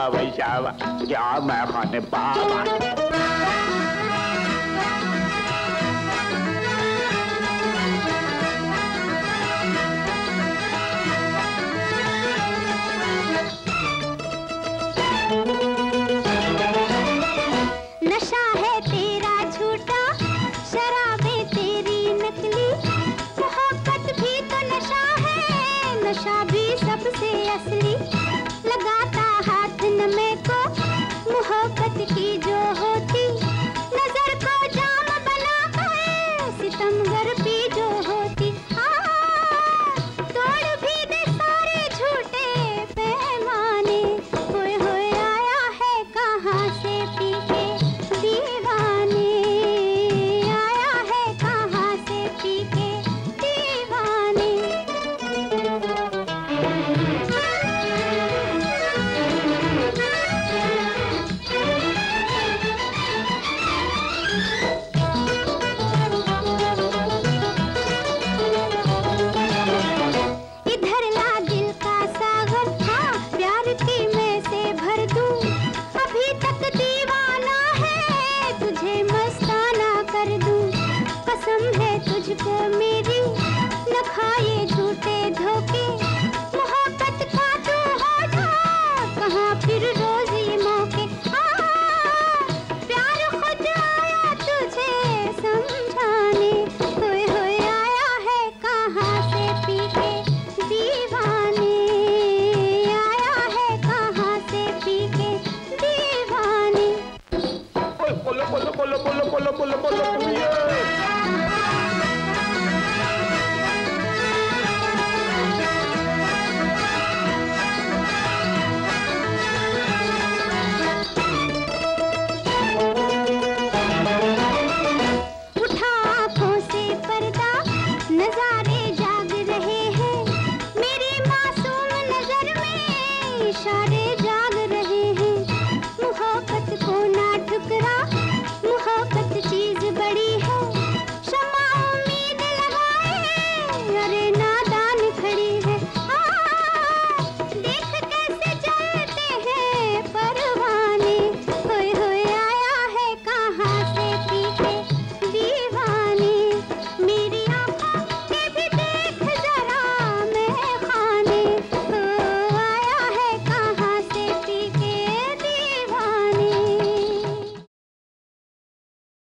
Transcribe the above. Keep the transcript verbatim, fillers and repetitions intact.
शाबा भाई शाबा, क्या मैं खाने पावा। नशा है तेरा झूठा, शराबें तेरी नकली, मोहब्बत भी तो नशा है, नशा भी सबसे असली। लगाता हाथ नमे को मोहब्बत की जो होती, नजर को जाम बना कर सितमगर भी जो होती। हाँ, तोड़ भी दे सारे झूठे पैमाने, होए होए आया है कहाँ से पी के दीवाने, आया है कहाँ से पी के दीवाने। इधर ला दिल का सागर, हाँ प्यार की मैं से भर दूं, अभी तक दीवाना है, तुझे मस्ताना कर दूं। कसम है तुझको मेरी, न खाए झूठे धोखे, मोहब्बत का तू हो जा, कहाँ फिर रोजी मौके। हाँ, प्यार खुद आया तुझे समझाने, होए होए आया है कहाँ से पी के दीवाने, आया है कहाँ से पी के दीवाने। बोलो बोलो बोलो बोलो बोलो बोलो बोलो